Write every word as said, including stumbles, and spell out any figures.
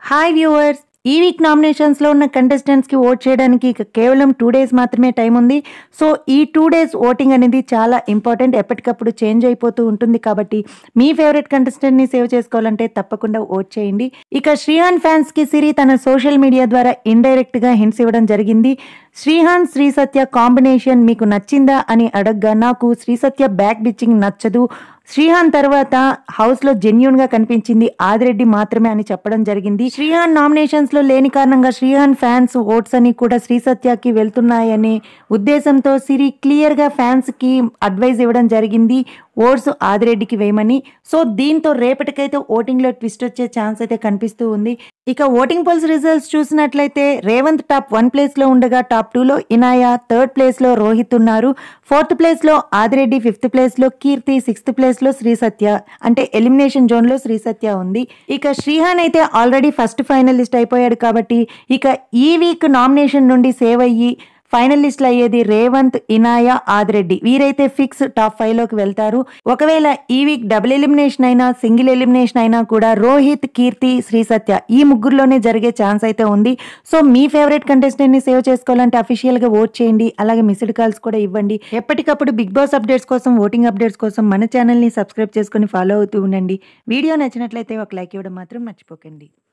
Hi viewers! ఈ week నామినేషన్స్‌లో ఉన్న కంటెస్టెంట్స్‌కి ఓట్ చేయడానికి ఇక కేవలం టూ డేస్ మాత్రమే టైం ఉంది. సో, ఈ టూ డేస్ ఓటింగ్ అనేది చాలా ఇంపార్టెంట్. ఎప్పటికప్పుడు చేంజ్ అయిపోతూ ఉంటుంది కాబట్టి, మీ ఫేవరెట్ కంటెస్టెంట్‌ని సేవ్ చేసుకోవాలంటే తప్పకుండా ఓట్ చేయండి. ఇక శ్రీహాన్ ఫ్యాన్స్‌కి సిరి తన సోషల్ మీడియా ద్వారా ఇండైరెక్ట్‌గా హింట్స్ ఇవ్వడం జరిగింది. శ్రీహాన్, శ్రీ సత్య కాంబినేషన్ మీకు నచ్చిందా అని అడగ్గా, నాకు శ్రీ సత్య బ్యాక్ బిచ్చింగ్ నచ్చదు. శ్రీహాన్ తర్వాత హౌస్ లో జెన్యూన్ గా కనిపించింది ఆదిరెడ్డి మాత్రమే అని చెప్పడం జరిగింది. శ్రీహాన్ నామినేషన్స్ లో లేని కారణంగా శ్రీహాన్ ఫ్యాన్స్ ఓట్స్ అని కూడా శ్రీ సత్యకి వెళ్తున్నాయనే ఉద్దేశంతో సిరి క్లియర్ గా ఫ్యాన్స్ కి అడ్వైజ్ ఇవ్వడం జరిగింది ఓట్స్ ఆదిరెడ్డికి వేయమని. సో దీంతో రేపటికైతే ఓటింగ్ లో ట్విస్ట్ వచ్చే ఛాన్స్ అయితే కనిపిస్తూ ఉంది. ఇక ఓటింగ్ పోల్స్ రిజల్ట్స్ చూసినట్లయితే రేవంత్ టాప్ వన్ ప్లేస్ లో ఉండగా టాప్ టూ లో ఇనాయా, థర్డ్ ప్లేస్ లో రోహిత్ ఉన్నారు. ఫోర్త్ ప్లేస్ లో ఆదిరెడ్డి, ఫిఫ్త్ ప్లేస్ లో కీర్తి, సిక్స్త్ ప్లేస్ లో శ్రీ సత్య, అంటే ఎలిమినేషన్ జోన్ లో శ్రీ సత్య ఉంది. ఇక శ్రీహాన్ అయితే ఆల్రెడీ ఫస్ట్ ఫైనలిస్ట్ అయిపోయాడు కాబట్టి ఇక ఈ వీక్ నామినేషన్ నుండి సేవ్ అయ్యి ఫైనలిస్ట్లు అయ్యేది రేవంత్, ఇనాయా, ఆదిరెడ్డి. వీరైతే ఫిక్స్ టాప్ ఫైవ్ లోకి వెళ్తారు. ఒకవేళ ఈ వీక్ డబుల్ ఎలిమినేషన్ అయినా, సింగిల్ ఎలిమినేషన్ అయినా కూడా రోహిత్, కీర్తి, శ్రీ సత్య ఈ ముగ్గురులోనే జరిగే ఛాన్స్ అయితే ఉంది. సో మీ ఫేవరెట్ కంటెస్టెంట్ ని సేవ్ చేసుకోవాలంటే అఫీషియల్ గా ఓట్ చేయండి. అలాగే మిస్డ్ కాల్స్ కూడా ఇవ్వండి. ఎప్పటికప్పుడు బిగ్ బాస్ అప్డేట్స్ కోసం, ఓటింగ్ అప్డేట్స్ కోసం మన ఛానల్ ని సబ్స్క్రైబ్ చేసుకుని ఫాలో అవుతూ ఉండండి. వీడియో నచ్చినట్లయితే ఒక లైక్ ఇవ్వడం మాత్రం మర్చిపోకండి.